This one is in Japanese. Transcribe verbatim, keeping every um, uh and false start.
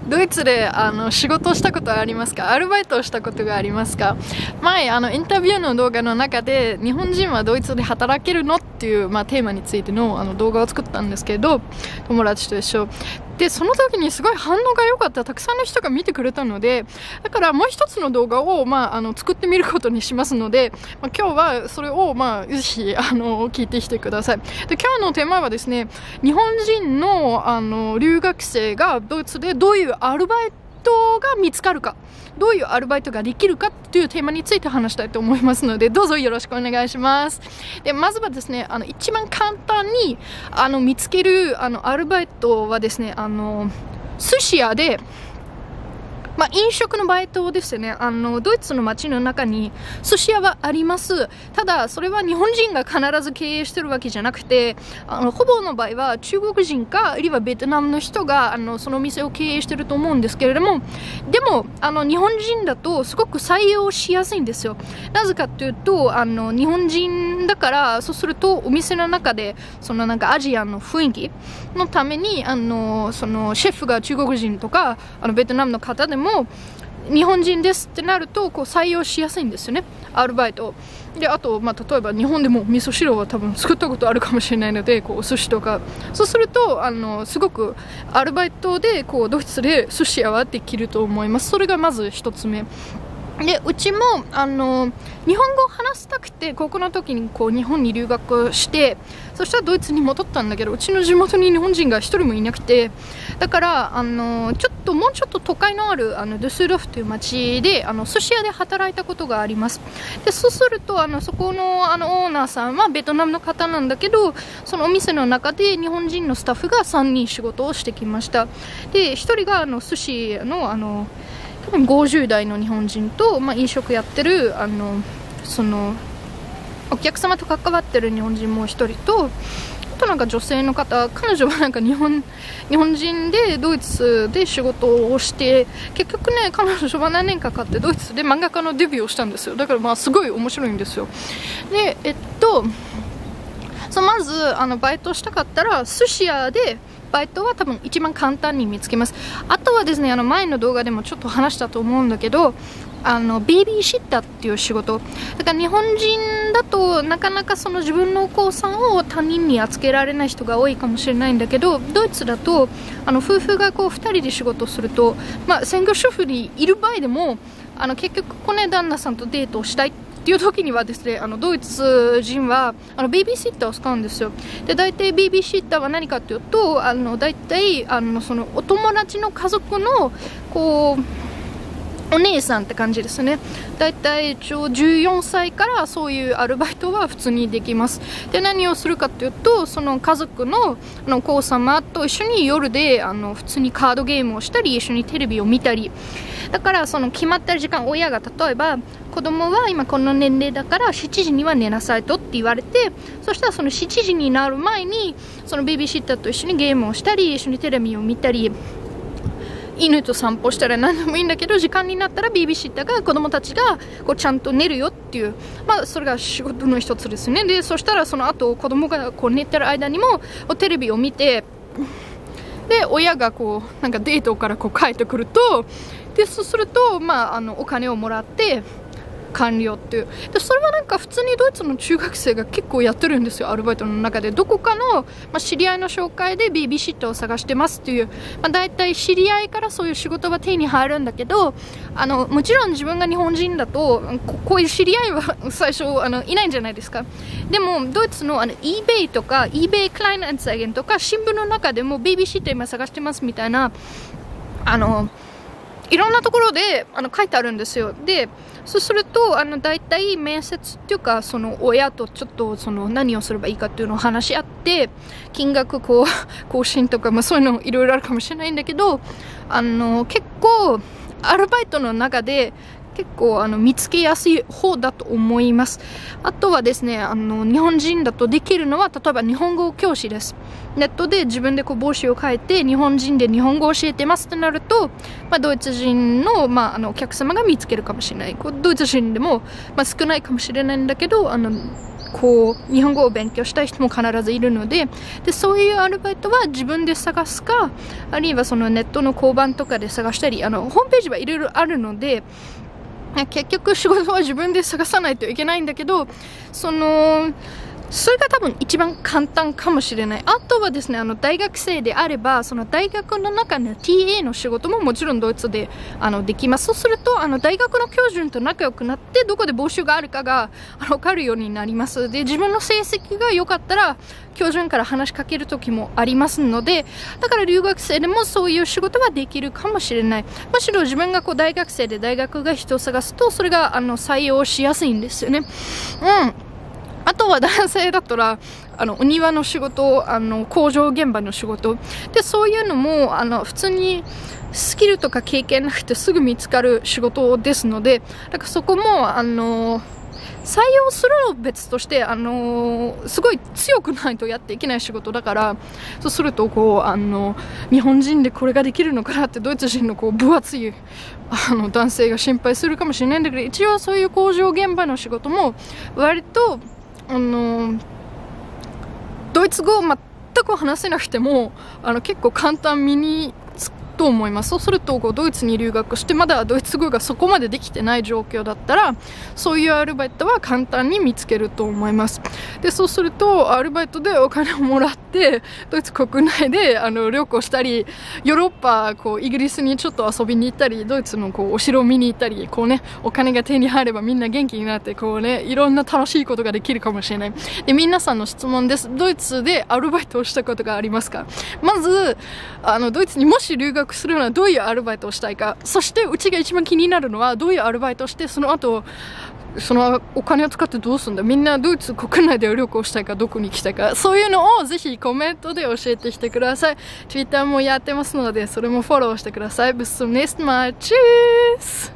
ドイツであの仕事をしたことはありますか？アルバイトをしたことがありますか？前あのインタビューの動画の中で日本人はドイツで働けるのっていう、まあ、テーマについて の, あの動画を作ったんですけど、友達と一緒でその時にすごい反応が良かった。たくさんの人が見てくれたので、だからもう一つの動画を、まあ、あの作ってみることにしますので、まあ、今日はそれを、まあ、ぜひあの聞いてきてください。で今日のテーマはですね、日本人 の, あの留学生がドイツでどういうアルバイトが見つかるか、どういうアルバイトができるかというテーマについて話したいと思いますので、どうぞよろしくお願いします。でまずはですね、あの一番簡単にあの見つけるあのアルバイトはですね、あの寿司屋で、まあ、飲食のバイトですよね。あのドイツの街の中に寿司屋はあります。ただそれは日本人が必ず経営してるわけじゃなくて、あのほぼの場合は中国人かあるいはベトナムの人があのその店を経営してると思うんですけれども、でもあの日本人だとすごく採用しやすいんですよ。なぜかというと、あの日本人だから、そうするとお店の中でそのなんかアジアの雰囲気のために、あのそのシェフが中国人とかあのベトナムの方でもも日本人ですってなるとこう採用しやすいんですよね、アルバイトで。あと、まあ、例えば日本でも味噌汁は多分作ったことあるかもしれないので、こうお寿司とか、そうするとあのすごくアルバイトでこうドイツで寿司屋はできると思います。それがまず一つ目で、うちもあの日本語を話したくて高校の時にこう日本に留学して、そしたらドイツに戻ったんだけど、うちの地元に日本人が一人もいなくて、だからあのちょっともうちょっと都会のあるあのドゥッセルドルフという町であの寿司屋で働いたことがあります。でそうするとあのそこ の, あのオーナーさんはベトナムの方なんだけど、そのお店の中で日本人のスタッフがさんにん仕事をしてきました。でひとりがあの寿司のあのごじゅう代の日本人と、まあ、飲食やってるあのそのお客様と関わってる日本人もひとりと、あとなんか女性の方、彼女はなんか日本日本人でドイツで仕事をして、結局ね彼女は何年かかってドイツで漫画家のデビューをしたんですよ。だからまあすごい面白いんですよ。でえっとそうまずあのバイトしたかったら寿司屋でバイトは多分一番簡単に見つけます。あとはですね、あの前の動画でもちょっと話したと思うんだけど、あのベイビーシッターっていう仕事だから、日本人だとなかなかその自分のお子さんを他人に預けられない人が多いかもしれないんだけど、ドイツだとあの夫婦がこうふたりで仕事をすると、まあ、専業主婦にいる場合でもあの結局この旦那さんとデートをしたいっていう時にはですね、あのドイツ人はあのベイビーシッターを使うんですよ。で大体ベイビーシッターは何かというと、あの大体あのそのお友達の家族のこうお姉さんって感じですね。だいたい一応じゅうよんさいからそういうアルバイトは普通にできます。で何をするかというと、その家族 の, あのお子様と一緒に夜であの普通にカードゲームをしたり、一緒にテレビを見たり、だからその決まった時間、親が例えば子供は今この年齢だからしちじには寝なさいとって言われて、そしたらそのしちじになる前にそのベビーシッターと一緒にゲームをしたり、一緒にテレビを見たり、犬と散歩したら何でもいいんだけど、時間になったらベビーシッターが子供たちがこうちゃんと寝るよっていう、まあ、それが仕事の一つですね。でそしたらその後子供がこう寝てる間にもテレビを見て、で親がこうなんかデートからこう帰ってくると、でそうすると、まあ、あのお金をもらって完了っていう。でそれはなんか普通にドイツの中学生が結構やってるんですよ、アルバイトの中で。どこかの、まあ、知り合いの紹介でベイビーシッターを探してますっていう、まあ、だいたい知り合いからそういう仕事は手に入るんだけど、あのもちろん自分が日本人だと こ, こういう知り合いは最初あのいないんじゃないですか。でもドイツのあの eBay とか eBay クライナンツァイゲンとか新聞の中でもベイビーシッター今探してますみたいな、あのいろんなところであの書いてあるんですよ。でそうするとあのだいたい面接っていうか、その親とちょっとその何をすればいいかっていうのを話し合って、金額こう更新とか、まあ、そういうのいろいろあるかもしれないんだけど、あの結構アルバイトの中で結構あの見つけやすい方だと思います。あとはですね、あの日本人だとできるのは、例えば日本語教師です。ネットで自分でこう帽子を変えて日本人で日本語を教えてますってなると、まあ、ドイツ人の、まあ、あのお客様が見つけるかもしれない。こうドイツ人でも、まあ、少ないかもしれないんだけど、あのこう日本語を勉強したい人も必ずいるので、でそういうアルバイトは自分で探すか、あるいはそのネットの交番とかで探したり、あのホームページはいろいろあるので、結局仕事は自分で探さないといけないんだけど、そのそれが多分一番簡単かもしれない。あとはですね、あの大学生であれば、その大学の中の ティーエー の仕事ももちろんドイツであのできます。そうすると、あの大学の教授と仲良くなって、どこで募集があるかがあの分かるようになります。で、自分の成績が良かったら、教授から話しかける時もありますので、だから留学生でもそういう仕事はできるかもしれない。むしろ自分がこう大学生で大学が人を探すと、それがあの採用しやすいんですよね。うん。あとは男性だったら、あのお庭の仕事、あの工場現場の仕事で、そういうのもあの普通にスキルとか経験なくてすぐ見つかる仕事ですので、だからそこもあの採用するの別として、あのすごい強くないとやっていけない仕事だから、そうするとこうあの日本人でこれができるのかなってドイツ人のこう分厚いあの男性が心配するかもしれないんだけど、一応そういう工場現場の仕事も割とあのドイツ語を全く話せなくてもあの結構簡単身につくと思います。そうするとこうドイツに留学してまだドイツ語がそこまでできてない状況だったら、そういうアルバイトは簡単に見つけると思います。でそうするとアルバイトでお金をもらってドイツ国内であの旅行したり、ヨーロッパこうイギリスにちょっと遊びに行ったり、ドイツのこうお城を見に行ったり、こうねお金が手に入ればみんな元気になってこうねいろんな楽しいことができるかもしれない。で皆さんの質問です。ドイツでアルバイトをしたことがありますか？まずあのドイツにもし留学するのはどういうアルバイトをしたいか、そしてうちが一番気になるのはどういうアルバイトをしてその後そのお金を使ってどうするんだ、みんなドイツ国内で旅行したいかどこに行きたいか、そういうのをぜひコメントで教えてきてください。 Twitter もやってますのでそれもフォローしてください。Bis zum nächsten Mal. Tschüss.